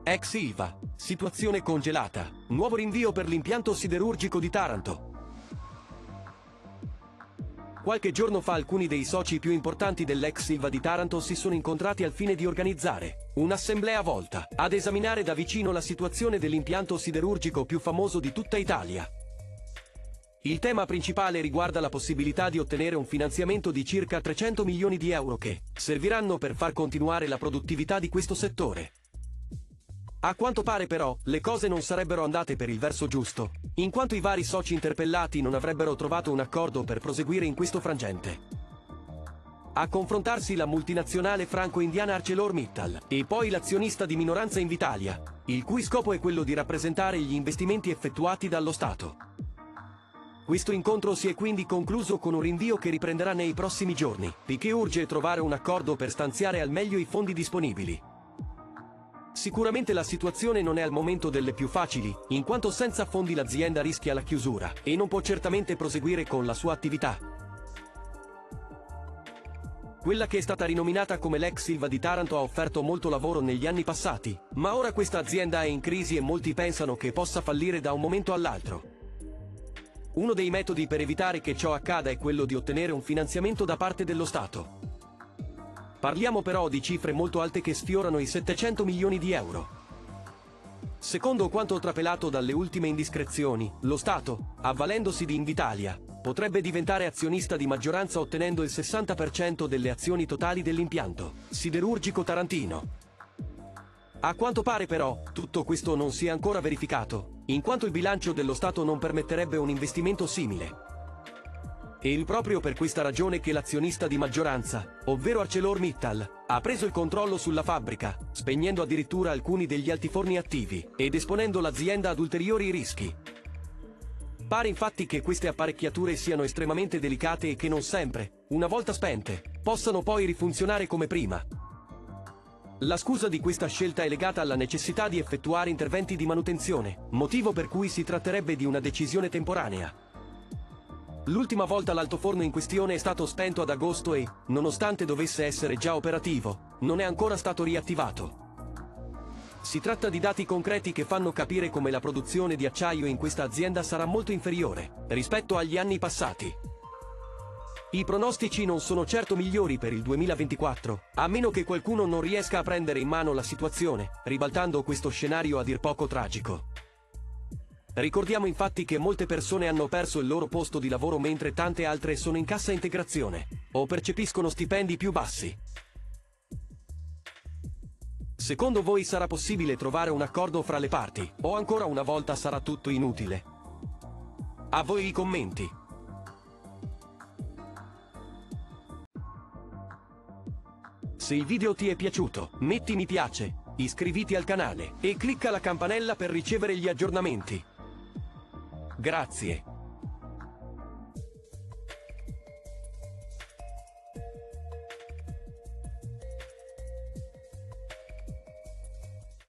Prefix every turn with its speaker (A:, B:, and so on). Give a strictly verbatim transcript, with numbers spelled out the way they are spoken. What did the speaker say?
A: Ex Ilva. Situazione congelata. Nuovo rinvio per l'impianto siderurgico di Taranto. Qualche giorno fa alcuni dei soci più importanti dell'ex Ilva di Taranto si sono incontrati al fine di organizzare un'assemblea volta ad esaminare da vicino la situazione dell'impianto siderurgico più famoso di tutta Italia. Il tema principale riguarda la possibilità di ottenere un finanziamento di circa trecento milioni di euro che serviranno per far continuare la produttività di questo settore. A quanto pare però, le cose non sarebbero andate per il verso giusto, in quanto i vari soci interpellati non avrebbero trovato un accordo per proseguire in questo frangente. A confrontarsi la multinazionale franco-indiana ArcelorMittal e poi l'azionista di minoranza Invitalia, il cui scopo è quello di rappresentare gli investimenti effettuati dallo Stato. Questo incontro si è quindi concluso con un rinvio che riprenderà nei prossimi giorni, poiché urge trovare un accordo per stanziare al meglio i fondi disponibili. Sicuramente la situazione non è al momento delle più facili, in quanto senza fondi l'azienda rischia la chiusura e non può certamente proseguire con la sua attività. Quella che è stata rinominata come l'ex Ilva di Taranto ha offerto molto lavoro negli anni passati, ma ora questa azienda è in crisi e molti pensano che possa fallire da un momento all'altro. Uno dei metodi per evitare che ciò accada è quello di ottenere un finanziamento da parte dello Stato. Parliamo però di cifre molto alte che sfiorano i settecento milioni di euro. Secondo quanto trapelato dalle ultime indiscrezioni, lo Stato, avvalendosi di Invitalia, potrebbe diventare azionista di maggioranza ottenendo il sessanta per cento delle azioni totali dell'impianto siderurgico tarantino. A quanto pare però, tutto questo non si è ancora verificato, in quanto il bilancio dello Stato non permetterebbe un investimento simile. E proprio per questa ragione che l'azionista di maggioranza, ovvero ArcelorMittal, ha preso il controllo sulla fabbrica, spegnendo addirittura alcuni degli altiforni attivi ed esponendo l'azienda ad ulteriori rischi. Pare infatti che queste apparecchiature siano estremamente delicate e che non sempre, una volta spente, possano poi rifunzionare come prima. La scusa di questa scelta è legata alla necessità di effettuare interventi di manutenzione, motivo per cui si tratterebbe di una decisione temporanea. L'ultima volta l'altoforno in questione è stato spento ad agosto e, nonostante dovesse essere già operativo, non è ancora stato riattivato. Si tratta di dati concreti che fanno capire come la produzione di acciaio in questa azienda sarà molto inferiore rispetto agli anni passati. I pronostici non sono certo migliori per il duemilaventiquattro, a meno che qualcuno non riesca a prendere in mano la situazione, ribaltando questo scenario a dir poco tragico. Ricordiamo infatti che molte persone hanno perso il loro posto di lavoro mentre tante altre sono in cassa integrazione o percepiscono stipendi più bassi. Secondo voi sarà possibile trovare un accordo fra le parti, o ancora una volta sarà tutto inutile? A voi i commenti. Se il video ti è piaciuto, metti mi piace, iscriviti al canale e clicca la campanella per ricevere gli aggiornamenti. Grazie.